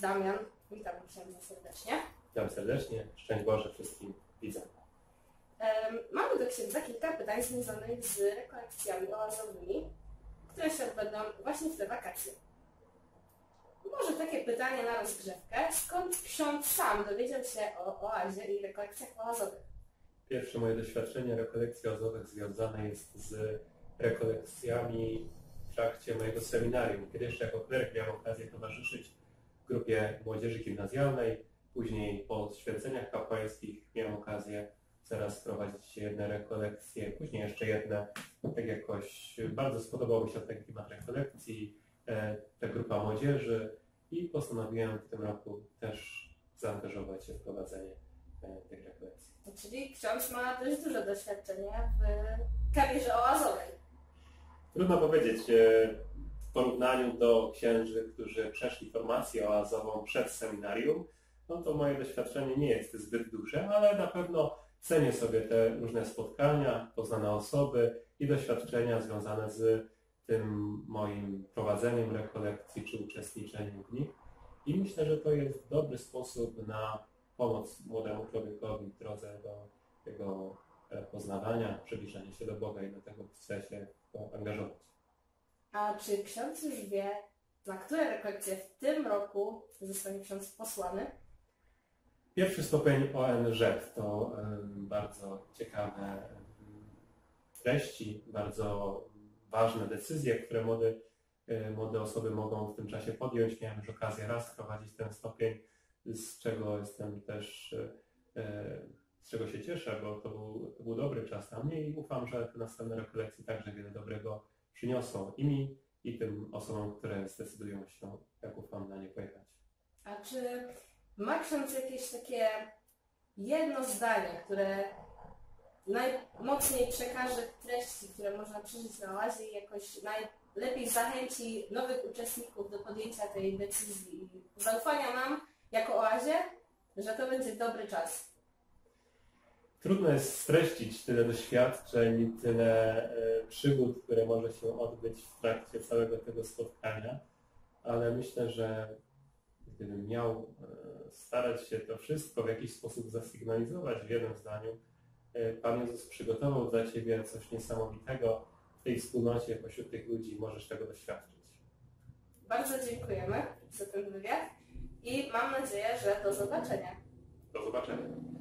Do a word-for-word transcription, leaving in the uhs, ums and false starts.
Damian. Witam księdza serdecznie. Witam serdecznie. Szczęść Boże wszystkim widzom. Um, mamy do księdza kilka pytań związanych z rekolekcjami oazowymi, które się odbędą właśnie w te wakacje. Może takie pytanie na rozgrzewkę. Skąd ksiądz sam dowiedział się o oazie i rekolekcjach oazowych? Pierwsze moje doświadczenie rekolekcji oazowych związane jest z rekolekcjami w trakcie mojego seminarium. Kiedy jeszcze jako kleryk miałem okazję towarzyszyć grupie młodzieży gimnazjalnej. Później po święceniach kapłańskich miałem okazję teraz prowadzić jedne rekolekcje, później jeszcze jedne. Tak jakoś bardzo spodobał mi się ten klimat rekolekcji, ta grupa młodzieży i postanowiłem w tym roku też zaangażować się w prowadzenie tych rekolekcji. Czyli ksiądz ma dość duże doświadczenie w karierze oazowej. Trudno powiedzieć w porównaniu do księży, którzy przeszli formację oazową przed seminarium, no to moje doświadczenie nie jest zbyt duże, ale na pewno cenię sobie te różne spotkania, poznane osoby i doświadczenia związane z tym moim prowadzeniem rekolekcji czy uczestniczeniem w nich. I myślę, że to jest dobry sposób na pomoc młodemu człowiekowi w drodze do jego poznawania, przybliżania się do Boga i do tego chce się angażować. A czy ksiądz już wie, na które rekolekcje w tym roku zostanie ksiądz posłany? Pierwszy stopień O N Z to um, bardzo ciekawe um, treści, bardzo ważne decyzje, które młode, um, młode osoby mogą w tym czasie podjąć. Miałem już okazję raz prowadzić ten stopień, z czego jestem też, um, z czego się cieszę, bo to był, to był dobry czas dla mnie i ufam, że te następne rekolekcje także wiele dobrego przyniosą i mi, i tym osobom, które zdecydują się, jak ufam, na nie pojechać. A czy ma ksiądz jakieś takie jedno zdanie, które najmocniej przekaże treści, które można przeżyć na oazie i jakoś najlepiej zachęci nowych uczestników do podjęcia tej decyzji i zaufania nam jako oazie, że to będzie dobry czas? Trudno jest streścić tyle doświadczeń, tyle e, przygód, które może się odbyć w trakcie całego tego spotkania, ale myślę, że gdybym miał e, starać się to wszystko w jakiś sposób zasygnalizować w jednym zdaniu, e, Pan Jezus przygotował dla Ciebie coś niesamowitego w tej wspólnocie, pośród tych ludzi możesz tego doświadczyć. Bardzo dziękujemy za ten wywiad i mam nadzieję, że do zobaczenia. Do zobaczenia.